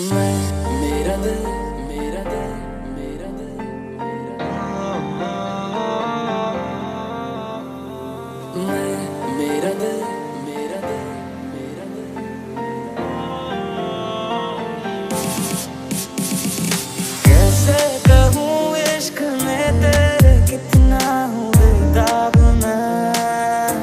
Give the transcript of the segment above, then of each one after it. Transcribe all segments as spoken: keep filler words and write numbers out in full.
मैं मेरा दिल मेरा दिल मेरा दिल मैं मेरा दिल मेरा दिल मेरा दिल कैसे कहूँ इश्क में तेरे कितना हूँ बेताब मैं,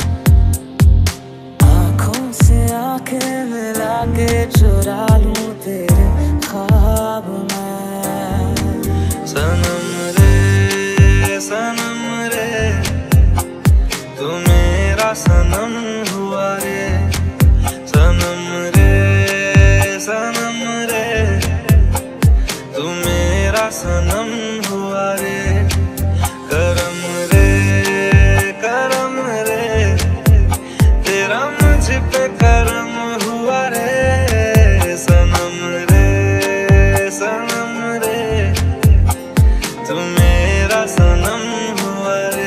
आँखों से आँखें मिला के चुरा लूं तेरे ख्वाब में। सनम रे सनम रे तू मेरा सनम हुआ रे, सनम रे सनम रे तू मेरा सनम हुआ रे। करम रे करम रे तेरा मुझ पे करम हुआ रे, सनम रे सनम रे तू मेरा सनम हुआ रे।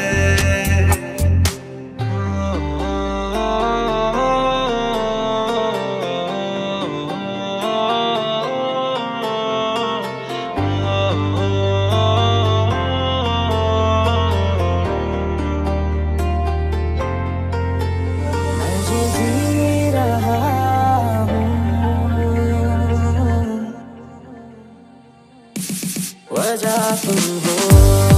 मैं जो जी रहा हूँ वजह तुम हो।